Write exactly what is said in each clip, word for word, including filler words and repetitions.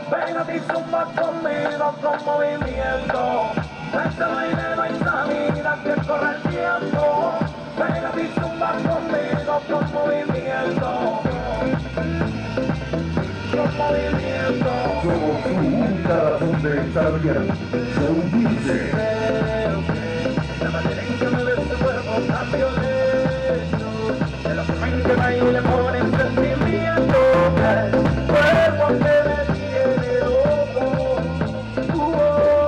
Pégate y zumba conmigo con movimiento. Este baile no hay salida, que corre el tiempo. Pégate y zumba conmigo con movimiento. Con movimiento. Somos tu única razón de estar bien. Son quince. La manera en que me ves tu cuerpo tan violento. De la forma en que baile por el sentimiento. El cuerpo que me tiene loco. Uh, oh.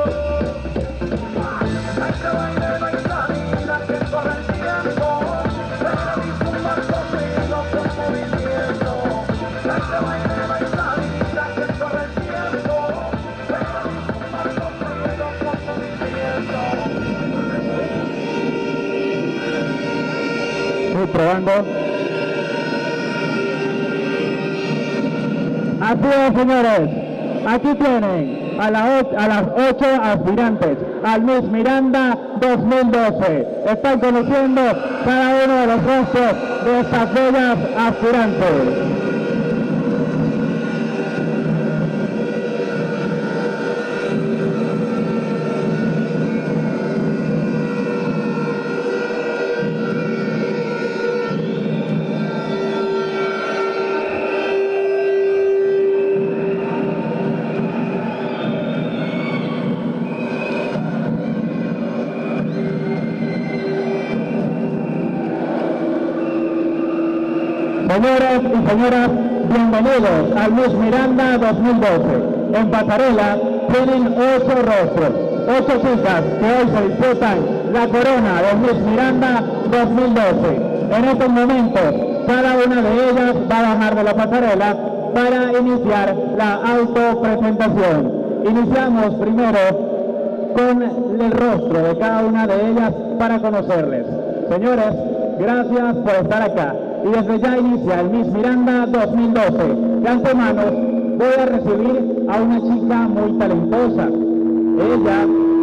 A este baile no hay salida, que corre el tiempo. Pégate y zumba conmigo con movimiento. A este baile no hay salida, que corre el tiempo. Pégate y zumba conmigo con movimiento. Estoy probando. Así es, señores. Aquí tienen a, la o- a las ocho aspirantes al Miss Miranda dos mil doce. Están conociendo cada uno de los rostros de estas bellas aspirantes. Señores y señoras, bienvenidos al Miss Miranda dos mil doce. En pasarela tienen ocho rostros, ocho chicas que hoy se disputan la corona del Miss Miranda dos mil doce. En estos momentos, cada una de ellas va a bajar de la pasarela para iniciar la autopresentación. Iniciamos primero con el rostro de cada una de ellas para conocerles. Señores, gracias por estar acá. Y desde ya inicia el Miss Miranda dos mil doce. De antemano voy a recibir a una chica muy talentosa. Ella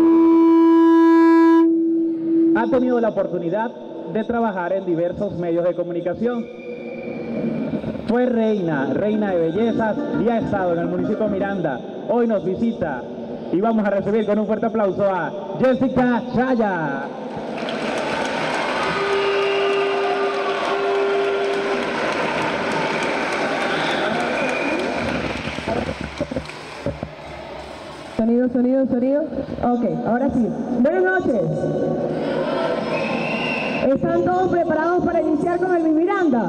ha tenido la oportunidad de trabajar en diversos medios de comunicación. Fue reina, reina de bellezas y ha estado en el municipio de Miranda. Hoy nos visita y vamos a recibir con un fuerte aplauso a Jessica Chaya. Sonido, sonido, sonido. Ok, ahora sí. Buenas noches. ¿Están todos preparados para iniciar con el Miss Miranda?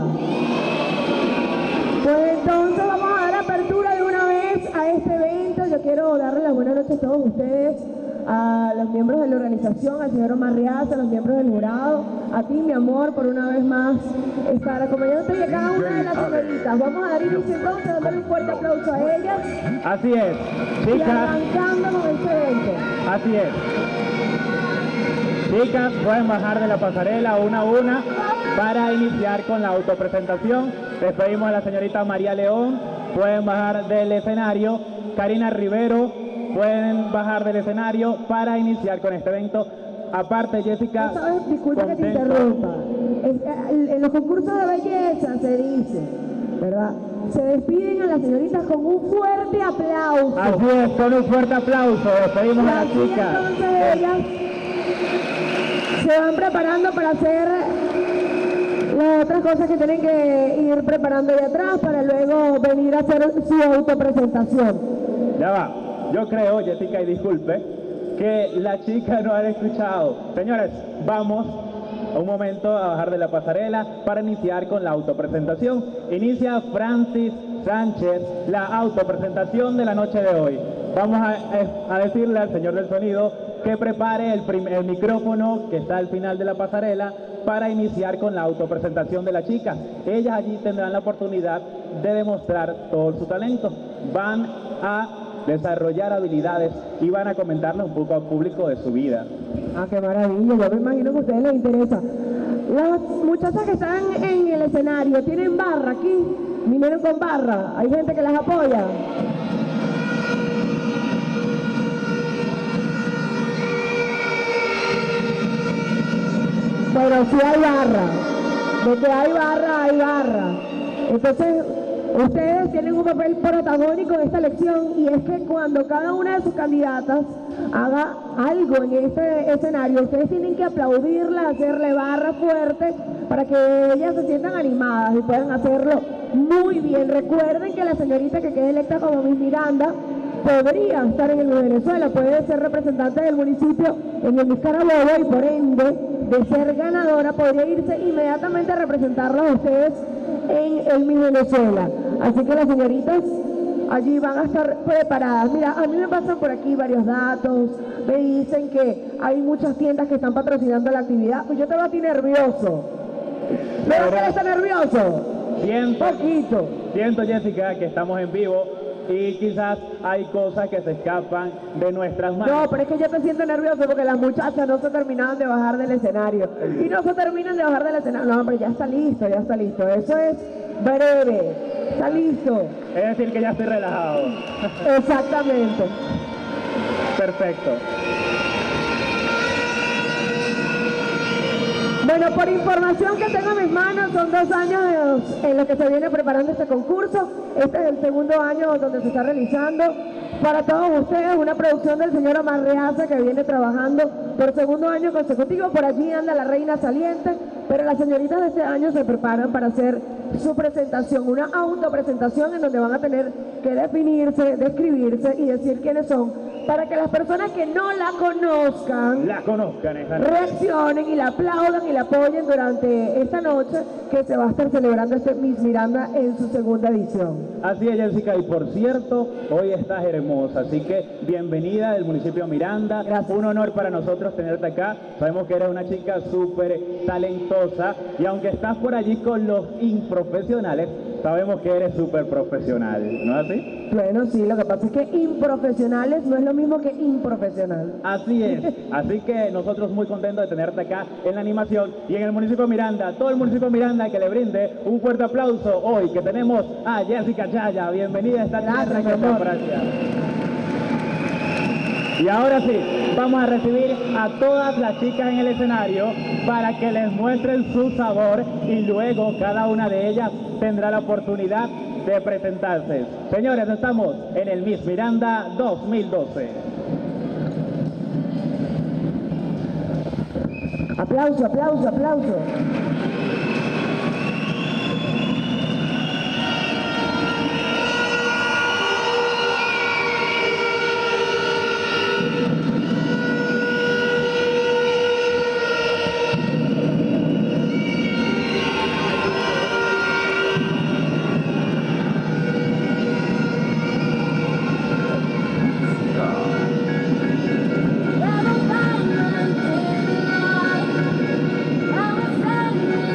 Pues entonces vamos a dar apertura de una vez a este evento. Yo quiero darle las buenas noches a todos ustedes, a los miembros de la organización, al señor Omar Riaza, a los miembros del jurado, a ti, mi amor, por una vez más estar acompañándote de cada una de las señoritas. Vamos a dar inicio entonces, dándole un fuerte aplauso a ellas. Así es, Y chicas, arrancando con este evento. así es. Chicas, pueden bajar de la pasarela una a una para iniciar con la autopresentación. Despedimos a la señorita María León, pueden bajar del escenario. Karina Rivero, pueden bajar del escenario para iniciar con este evento. Aparte, Jessica, Tú sabes, disculpa que te contento. interrumpa. Es- en en los concursos de belleza se dice, ¿verdad? Se despiden a las señoritas con un fuerte aplauso. Así es, con un fuerte aplauso, despedimos Y a la así chica. entonces ellas se van preparando para hacer las otras cosas que tienen que ir preparando de atrás para luego venir a hacer su autopresentación. Ya va, yo creo, Jessica, y disculpe, que la chica no ha escuchado. Señores, vamos un momento a bajar de la pasarela para iniciar con la autopresentación. Inicia Francis Sánchez la autopresentación de la noche de hoy. Vamos a, a decirle al señor del sonido que prepare el, prim- el micrófono que está al final de la pasarela para iniciar con la autopresentación de la chica. Ellas allí tendrán la oportunidad de demostrar todo su talento. Van a desarrollar habilidades y van a comentarle un poco al público de su vida. Ah, qué maravilla, yo me imagino que a ustedes les interesa. Las muchachas que están en el escenario, ¿tienen barra aquí? ¿Vinieron con barra? ¿Hay gente que las apoya? Bueno, sí hay barra. De que hay barra, hay barra. Entonces, ustedes tienen un papel protagónico en esta elección y es que cuando cada una de sus candidatas haga algo en este escenario, ustedes tienen que aplaudirla, hacerle barra fuerte para que ellas se sientan animadas y puedan hacerlo muy bien. Recuerden que la señorita que quede electa como Miss Miranda podría estar en el Miss Venezuela, puede ser representante del municipio en el Miss Carabobo y por ende, de ser ganadora, podría irse inmediatamente a representarlos a ustedes en el Miss Venezuela. Así que las señoritas allí van a estar preparadas. Mira, a mí me pasan por aquí varios datos, me dicen que hay muchas tiendas que están patrocinando la actividad. Pues yo te veo a ti nervioso. ¿No vas a estar nervioso? Siento, Poquito. siento, Jessica, que estamos en vivo y quizás hay cosas que se escapan de nuestras manos. No, pero es que yo te siento nervioso porque las muchachas no se terminaban de bajar del escenario. Y no se terminan de bajar del escenario. No, hombre, ya está listo, ya está listo. Eso es breve. Está listo. Es decir, que ya estoy relajado. Exactamente. Perfecto. Bueno, por información que tengo en mis manos, son dos años en los que se viene preparando este concurso. Este es el segundo año donde se está realizando. Para todos ustedes, una producción del señor Omar Reaza, que viene trabajando por segundo año consecutivo. Por allí anda la reina saliente, pero las señoritas de este año se preparan para hacer su presentación, una autopresentación en donde van a tener que definirse, describirse y decir quiénes son, para que las personas que no la conozcan La conozcan esa noche. reaccionen y la aplaudan y la apoyen durante esta noche que se va a estar celebrando este Miss Miranda en su segunda edición. Así es, Jessica, y por cierto, hoy estás hermosa, así que bienvenida del municipio Miranda. Gracias. Un honor para nosotros tenerte acá. Sabemos que eres una chica súper talentosa y aunque estás por allí con los improfesionales, sabemos que eres súper profesional, ¿no es así? Bueno, sí, lo que pasa es que improfesionales no es lo mismo que improfesional. Así es, así que nosotros muy contentos de tenerte acá en la animación y en el municipio Miranda, todo el municipio Miranda que le brinde un fuerte aplauso hoy que tenemos a Jessica Chaya. Bienvenida a esta tierra Gracias, que mi te amor. aprecia. Y ahora sí, vamos a recibir a todas las chicas en el escenario para que les muestren su sabor y luego cada una de ellas tendrá la oportunidad de presentarse. Señores, estamos en el Miss Miranda dos mil doce. Aplauso, aplauso, aplauso. Every time I'm in love, I was standing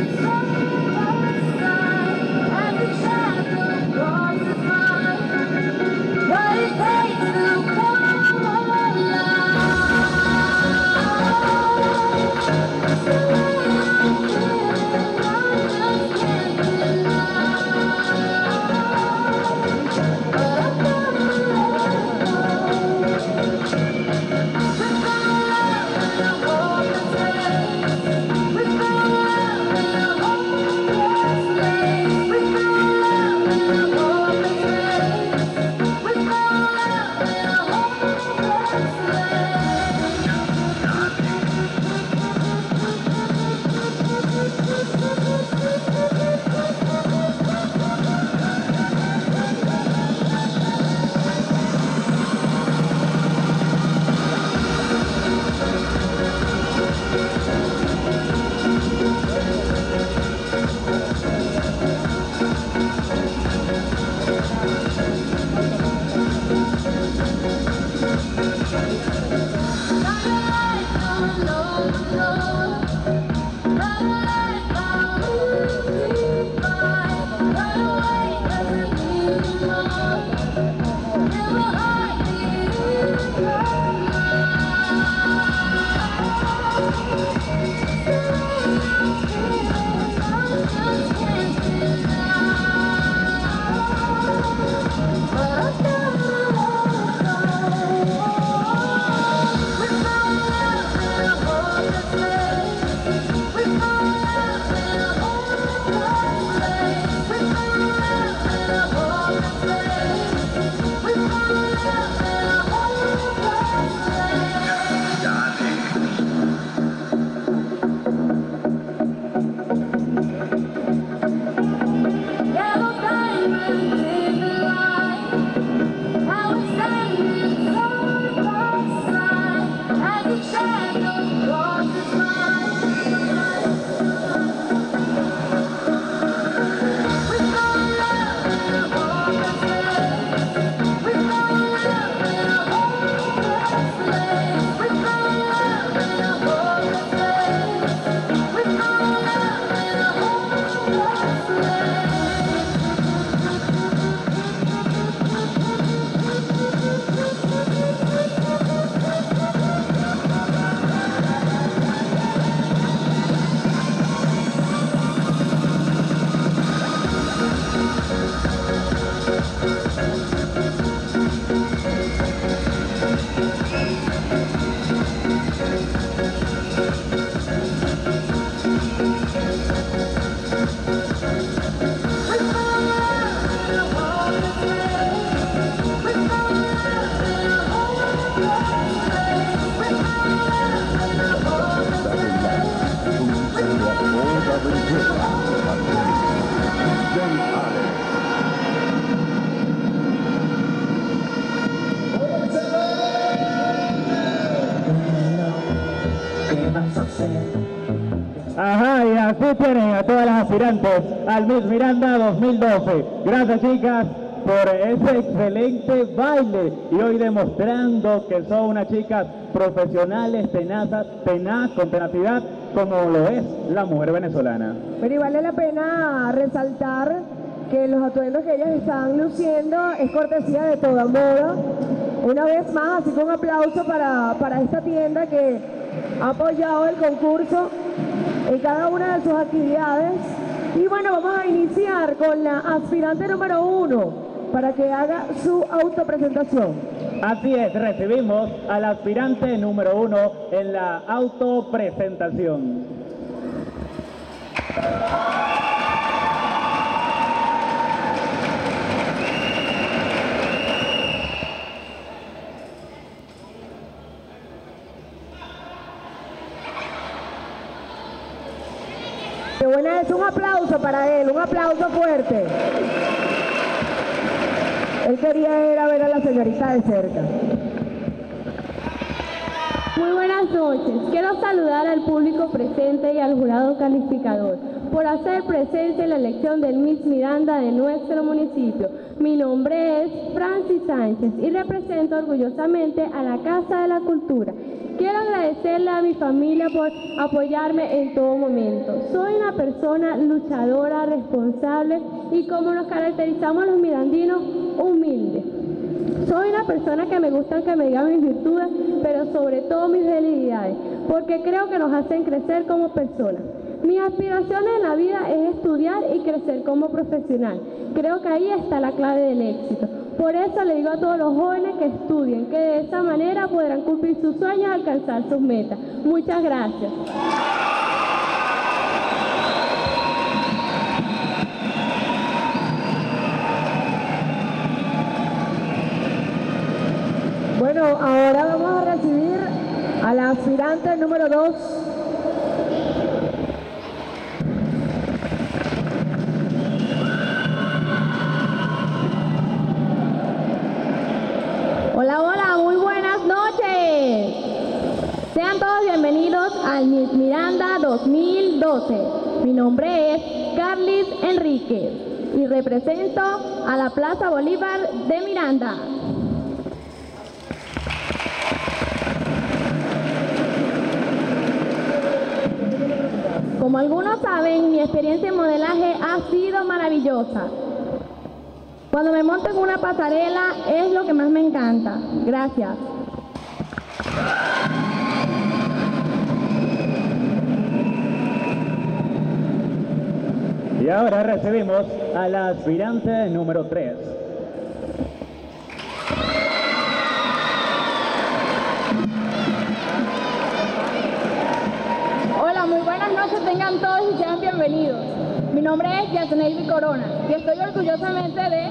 Así tienen a todas las aspirantes al Miss Miranda dos mil doce. Gracias, chicas, por ese excelente baile y hoy demostrando que son unas chicas profesionales, tenazas, tenaz, con tenacidad, como lo es la mujer venezolana. Pero y vale la pena resaltar que los atuendos que ellas están luciendo es cortesía de Toda Moda. Una vez más, así que un aplauso para, para esta tienda que ha apoyado el concurso en cada una de sus actividades. Y bueno, vamos a iniciar con la aspirante número uno para que haga su autopresentación. Así es, recibimos al aspirante número uno en la autopresentación. Qué buena es, un aplauso para él, un aplauso fuerte. Él quería ir a ver a la señorita de cerca. Muy buenas noches. Quiero saludar al público presente y al jurado calificador por hacer presencia en la elección del Miss Miranda de nuestro municipio. Mi nombre es Francis Sánchez y represento orgullosamente a la Casa de la Cultura. Quiero agradecerle a mi familia por apoyarme en todo momento. Soy una persona luchadora, responsable y, como nos caracterizamos los mirandinos, humilde. Soy una persona que me gusta que me digan mis virtudes, pero sobre todo mis debilidades, porque creo que nos hacen crecer como personas. Mi aspiración en la vida es estudiar y crecer como profesional. Creo que ahí está la clave del éxito. Por eso le digo a todos los jóvenes que estudien, que de esa manera podrán cumplir sus sueños y alcanzar sus metas. Muchas gracias. Bueno, ahora vamos a recibir a la aspirante número dos. Hola, hola, muy buenas noches. Sean todos bienvenidos al Miss Miranda dos mil doce. Mi nombre es Carlis Enríquez y represento a la Plaza Bolívar de Miranda. Como algunos saben, mi experiencia en modelaje ha sido maravillosa. Cuando me monto en una pasarela es lo que más me encanta. Gracias. Y ahora recibimos a la aspirante número tres. Hola, muy buenas noches, tengan todos y sean bienvenidos. Mi nombre es Yasnelvi Corona y estoy orgullosamente de,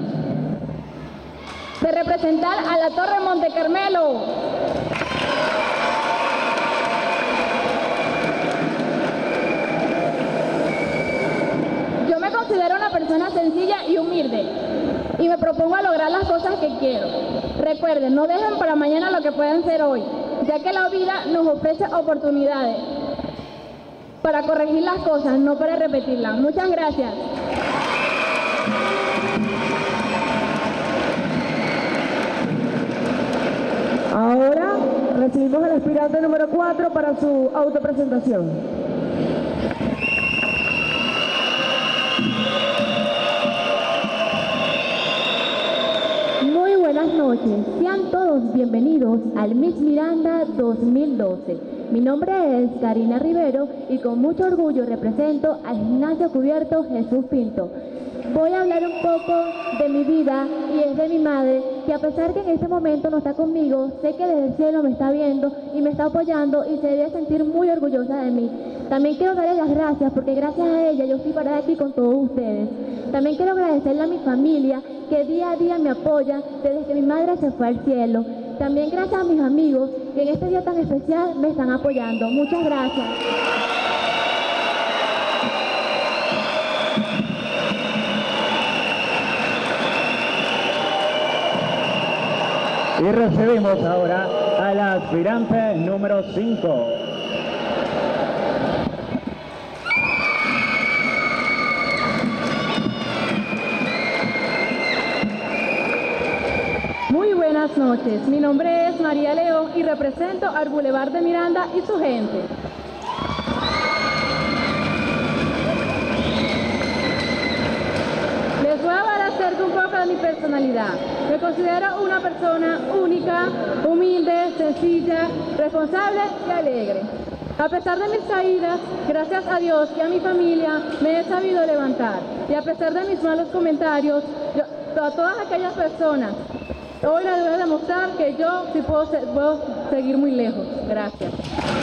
de representar a la Torre Monte Carmelo. Yo me considero una persona sencilla y humilde y me propongo a lograr las cosas que quiero. Recuerden, no dejen para mañana lo que pueden ser hoy, ya que la vida nos ofrece oportunidades para corregir las cosas, no para repetirlas. Muchas gracias. Ahora recibimos al aspirante número cuatro para su autopresentación. Muy buenas noches, sean todos bienvenidos al Miss Miranda dos mil doce. Mi nombre es Karina Rivero y con mucho orgullo represento al Gimnasio Cubierto Jesús Pinto. Voy a hablar un poco de mi vida y es de mi madre, que a pesar que en este momento no está conmigo, sé que desde el cielo me está viendo y me está apoyando y se debe sentir muy orgullosa de mí. También quiero darle las gracias porque gracias a ella yo estoy parada aquí con todos ustedes. También quiero agradecerle a mi familia que día a día me apoya desde que mi madre se fue al cielo. También gracias a mis amigos que en este día tan especial me están apoyando. Muchas gracias. Y recibimos ahora a la aspirante número cinco. buenas noches. Mi nombre es María León y represento al Boulevard de Miranda y su gente. Les voy a hablar acerca un poco de mi personalidad. Me considero una persona única, humilde, sencilla, responsable y alegre. A pesar de mis caídas, gracias a Dios y a mi familia, me he sabido levantar. Y a pesar de mis malos comentarios, yo, a todas aquellas personas, hoy les voy a demostrar que yo sí puedo, puedo seguir muy lejos. Gracias.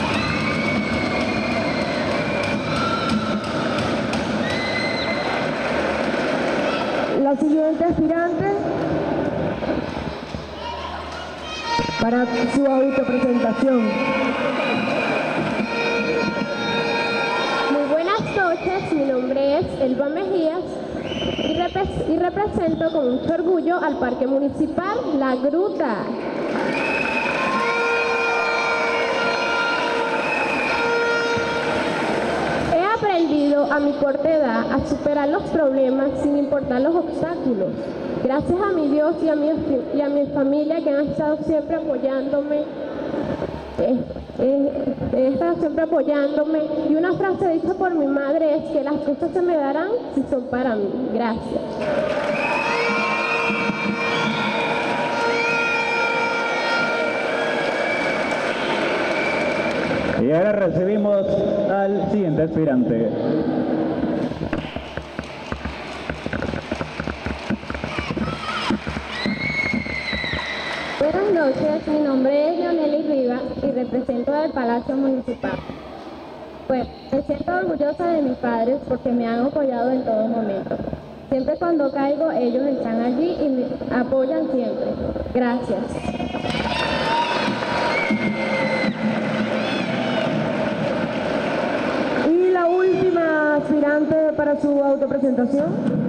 La siguiente aspirante para su autopresentación. Muy buenas noches, mi nombre es Elba Mejías y, repre- y represento con mucho orgullo al Parque Municipal La Gruta. He aprendido a mi corta edad a superar los problemas sin importar los obstáculos. Gracias a mi Dios y a mi, y a mi familia que han estado siempre apoyándome. Eh, eh, he estado siempre apoyándome. Y una frase dicha por mi madre es que las cosas se me darán si son para mí. Gracias. Y ahora recibimos al siguiente aspirante. Buenas noches, mi nombre es Leoneli Rivas y represento al Palacio Municipal. Pues me siento orgullosa de mis padres porque me han apoyado en todo momento. Siempre cuando caigo ellos están allí y me apoyan siempre. Gracias. Y la última aspirante para su autopresentación.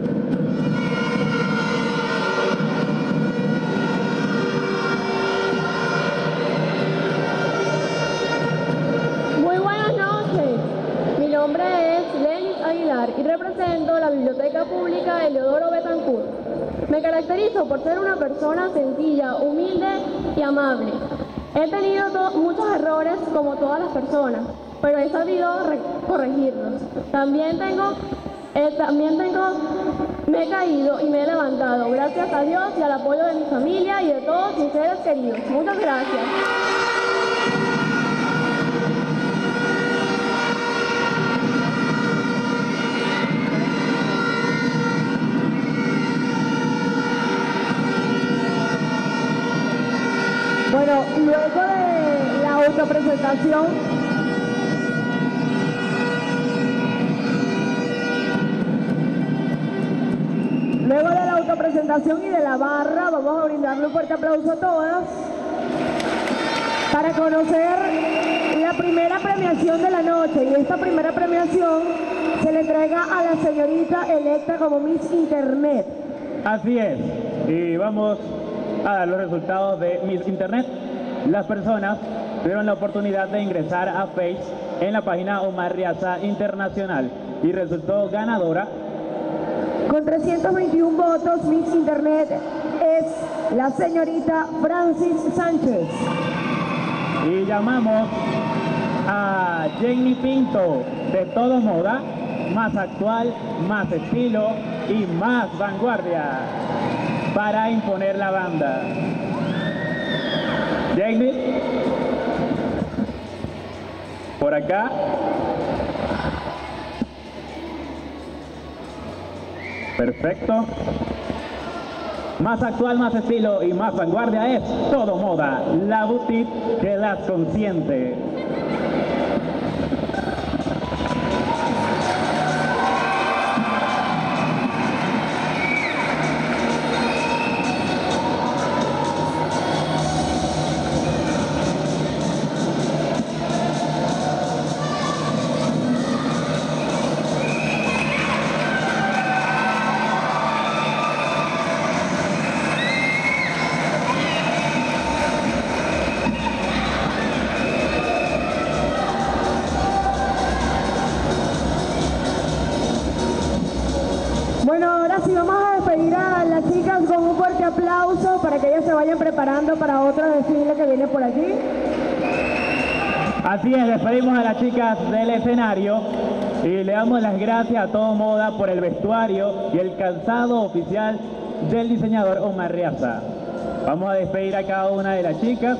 Muy buenas noches. Mi nombre es Lenis Aguilar y represento la Biblioteca Pública Eleodoro Betancourt. Me caracterizo por ser una persona sencilla, humilde y amable. He tenido to- muchos errores como todas las personas, pero he sabido re- corregirlos. También tengo, eh, también tengo, me he caído y me he levantado, gracias a Dios y al apoyo de mi familia y de todos mis seres queridos. Muchas gracias. Bueno, luego de la autopresentación, luego de la autopresentación y de la barra, vamos a brindarle un fuerte aplauso a todas para conocer la primera premiación de la noche. Y esta primera premiación se le entrega a la señorita electa como Miss Internet. Así es. Y vamos a dar los resultados de Miss Internet. Las personas tuvieron la oportunidad de ingresar a Face en la página Omar Riaza Internacional y resultó ganadora. Con trescientos veintiún votos, Miss Internet es la señorita Francis Sánchez. Y llamamos a Jenny Pinto, de Todo Moda, más actual, más estilo y más vanguardia, para imponer la banda. Jenny, por acá. Perfecto. Más actual, más estilo y más vanguardia es Todo Moda, la boutique que las consiente. vayan preparando para otro desfile que viene por allí. Así es, despedimos a las chicas del escenario y le damos las gracias a Todo Moda por el vestuario y el calzado oficial del diseñador Omar Riaza. Vamos a despedir a cada una de las chicas.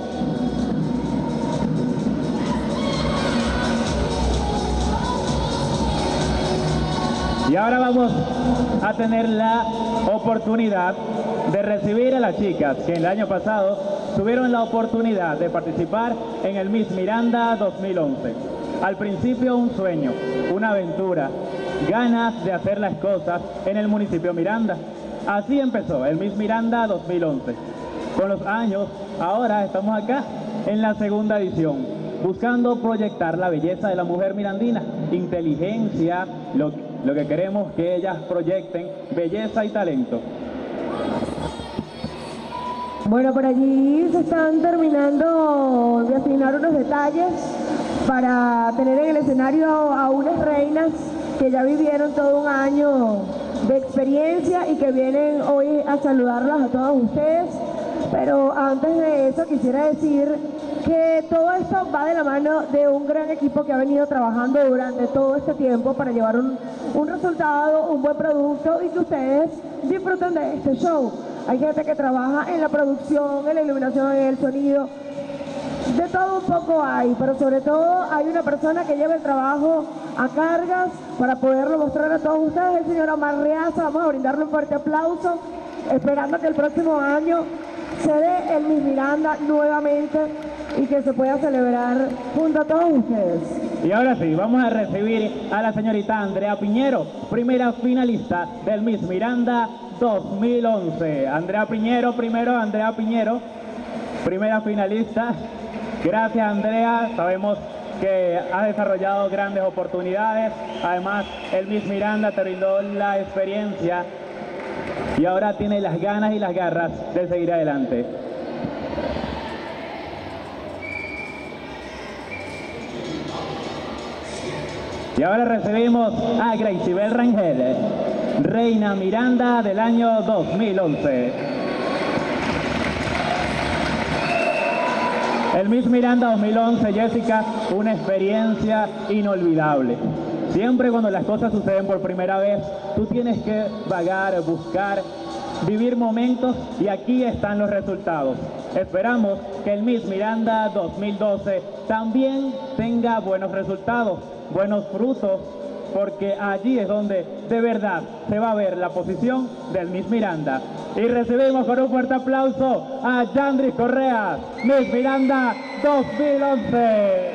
Y ahora vamos a tener la oportunidad de recibir a las chicas que el año pasado tuvieron la oportunidad de participar en el Miss Miranda dos mil once. Al principio un sueño, una aventura, ganas de hacer las cosas en el municipio Miranda. Así empezó el Miss Miranda dos mil once. Con los años, ahora estamos acá en la segunda edición, buscando proyectar la belleza de la mujer mirandina, inteligencia, lo, lo que queremos que ellas proyecten, belleza y talento. Bueno, por allí se están terminando de afinar unos detalles para tener en el escenario a unas reinas que ya vivieron todo un año de experiencia y que vienen hoy a saludarlas a todos ustedes. Pero antes de eso quisiera decir que todo esto va de la mano de un gran equipo que ha venido trabajando durante todo este tiempo para llevar un, un resultado, un buen producto y que ustedes disfruten de este show. Hay gente que trabaja en la producción, en la iluminación, en el sonido. De todo un poco hay, pero sobre todo hay una persona que lleva el trabajo a cargas para poderlo mostrar a todos ustedes, el señor Omar Riaza. Vamos a brindarle un fuerte aplauso, esperando que el próximo año se dé el Miss Miranda nuevamente y que se pueda celebrar junto a todos ustedes. Y ahora sí, vamos a recibir a la señorita Andrea Piñero, primera finalista del Miss Miranda dos mil once. Andrea Piñero, primero Andrea Piñero, primera finalista. Gracias, Andrea, sabemos que has desarrollado grandes oportunidades, además el Miss Miranda te brindó la experiencia y ahora tiene las ganas y las garras de seguir adelante. Y ahora recibimos a Graciebel Rangel, Reina Miranda del año dos mil once. El Miss Miranda dos mil once, Jessica, una experiencia inolvidable. Siempre cuando las cosas suceden por primera vez, tú tienes que vagar, buscar, vivir momentos y aquí están los resultados. Esperamos que el Miss Miranda dos mil doce también tenga buenos resultados, buenos frutos, porque allí es donde de verdad se va a ver la posición del Miss Miranda. Y recibimos con un fuerte aplauso a Yandris Correa, Miss Miranda dos mil once.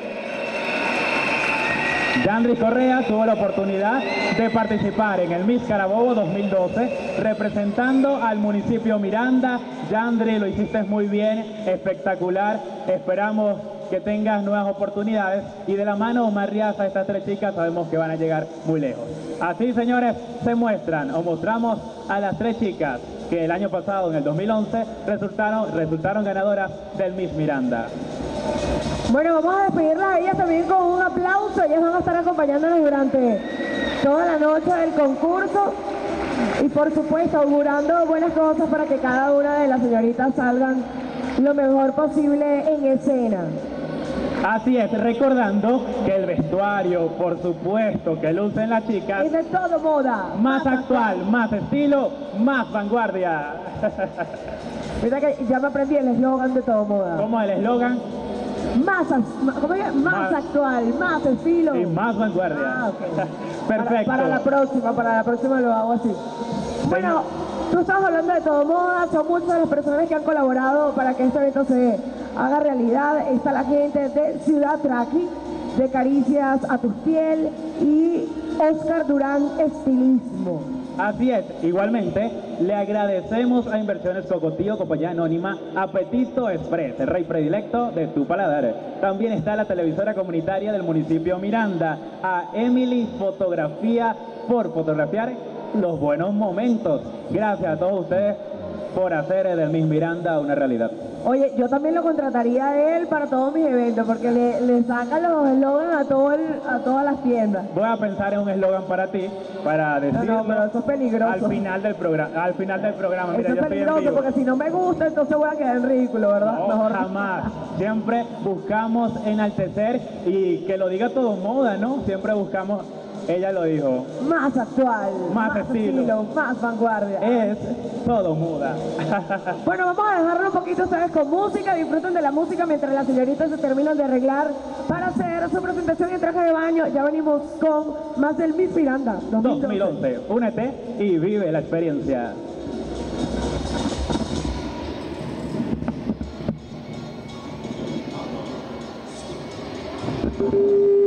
Yandris Correa tuvo la oportunidad de participar en el Miss Carabobo dos mil doce, representando al municipio Miranda. Yandris, lo hiciste muy bien, espectacular. Esperamos que tengas nuevas oportunidades y de la mano de Omar Riaza, estas tres chicas sabemos que van a llegar muy lejos. Así, señores, se muestran o mostramos a las tres chicas que el año pasado, en el dos mil once, resultaron, resultaron ganadoras del Miss Miranda. Bueno, vamos a despedirlas a ellas también con un aplauso. Ellas van a estar acompañándonos durante toda la noche del concurso y por supuesto augurando buenas cosas para que cada una de las señoritas salgan lo mejor posible en escena. Así es, recordando que el vestuario, por supuesto, que lucen las chicas, Es de Todo Moda. más actual, más estilo, más vanguardia. Mira que ya me aprendí el eslogan de Todo Moda. Como el eslogan, Más, as- ¿cómo es? Más, Más- actual, más estilo. y más vanguardia. Ah, ok. Perfecto. Para, para la próxima, para la próxima lo hago así. Bueno, tú estás hablando de Todo Moda, son muchas las personas que han colaborado para que este evento se haga realidad. Está la gente de Ciudad Traqui, de Caricias a tu piel y Oscar Durán Estilismo. Así es, igualmente le agradecemos a Inversiones Cocotío, compañía anónima, Apetito Express, el rey predilecto de tu paladar. También está la televisora comunitaria del municipio Miranda, a Emily Fotografía por fotografiar los buenos momentos. Gracias a todos ustedes por hacer de Miss Miranda una realidad. Oye, yo también lo contrataría a él para todos mis eventos, porque le, le saca los eslogans a, todo el- a todas las tiendas. Voy a pensar en un eslogan para ti, para No, decirlo no, pero eso es peligroso. al final del programa. Al final del programa, mira, Eso es yo estoy en peligroso, vivo. porque si no me gusta, entonces voy a quedar en ridículo, ¿verdad? No, Mejor- jamás. Siempre buscamos enaltecer y que lo diga todo moda, ¿no? Siempre buscamos, ella lo dijo, Más actual, Más estilo. más vanguardia. es todo moda. Bueno, vamos a dejarlo un poquito, ¿sabes? Con música, disfruten de la música mientras las señoritas se terminan de arreglar para hacer su presentación en traje de baño. Ya venimos con más del Miss Miranda dos mil doce. dos mil once. Únete y vive la experiencia. Thank